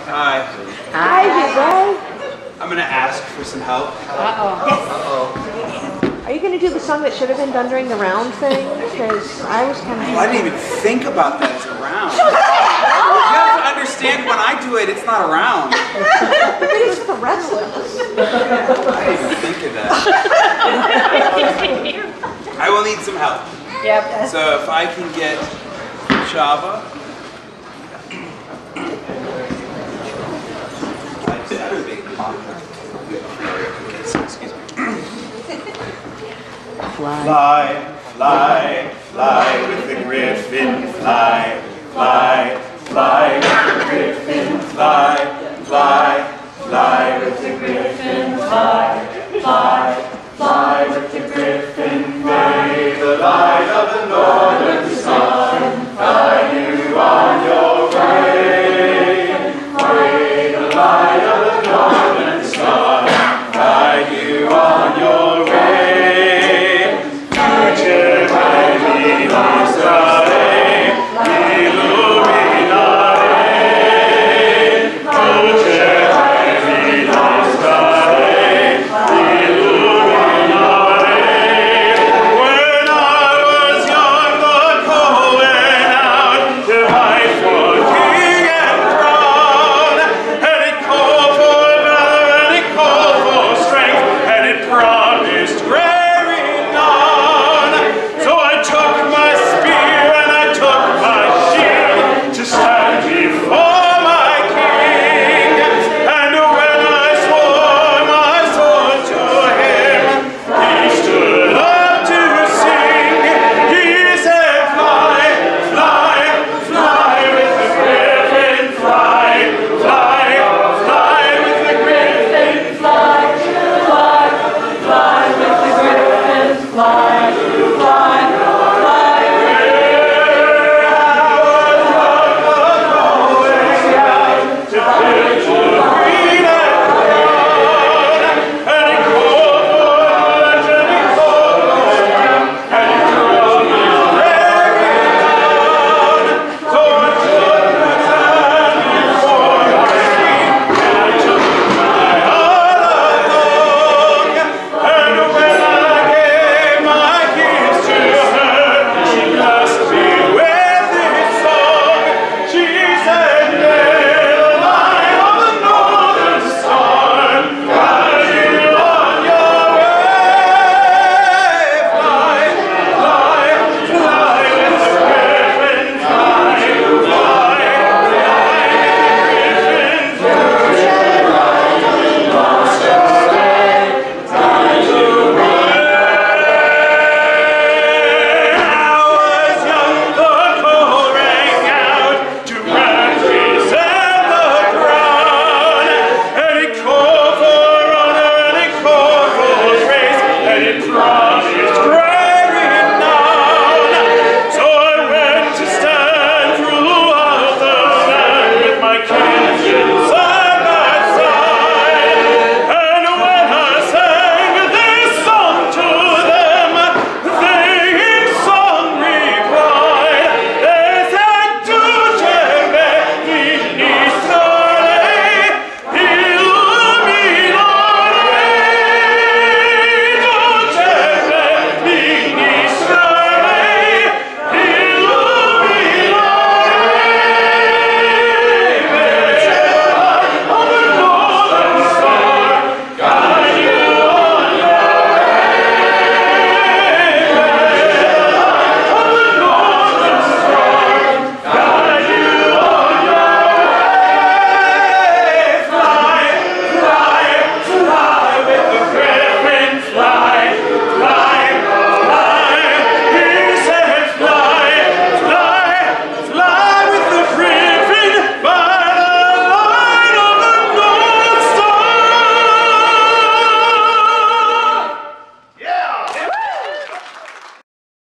Hi. Hi, big boy. I'm gonna ask for some help. Are you going to do the song that should have been done during the round thing? Because I was kind of... I didn't even think about that as a round. You have to understand when I do it, it's not a round. But it's the rest of us. I didn't even think of that. I will need some help. Yep. So if I can get Java. Excuse me. Fly, fly, fly with the Griffin, fly, fly, fly with the Griffin, fly, fly, fly with the Griffin, fly, fly.